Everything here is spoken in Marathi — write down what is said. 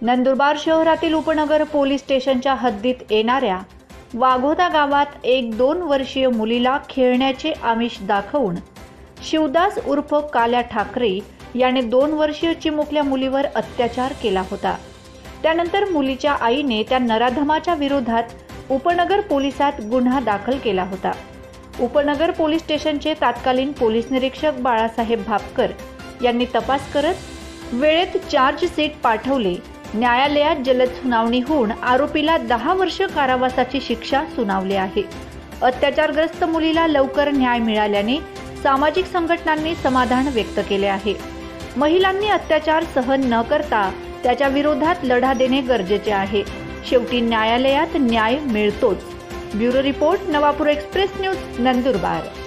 नंदुरबार शहरातील उपनगर पोलीस स्टेशनच्या हद्दीत येणाऱ्या वाघोदा गावात एक 2 वर्षीय मुलीला खेळण्याचे आमिष दाखवून शिवदास उर्फ काल्या ठाकरे याने 2 वर्षीय चिमुकल्या मुलीवर अत्याचार केला होता। त्यानंतर मुलीच्या आईने त्या नराधमाच्या विरोधात उपनगर पोलिसात गुन्हा दाखल केला होता। उपनगर पोलीस स्टेशनचे तत्कालीन पोलीस निरीक्षक बाळासाहेब भापकर यांनी तपास करत वेळेत चार्जशीट पाठवले। न्यायालयात जलद सुनावणी होऊन आरोपीला 10 वर्ष कारावासाची शिक्षा सुनावली आहे। अत्याचारग्रस्त मुलीला लवकर न्याय मिळाल्याने सामाजिक संघटनांनी समाधान व्यक्त केले आहे। महिलांनी अत्याचार सहन न करता त्याच्या विरोधात लढा देणे गरजेचे आहे। शेवटी न्यायालयात न्याय मिळतोच। Bureau report, Navapur express news, Nandurbar.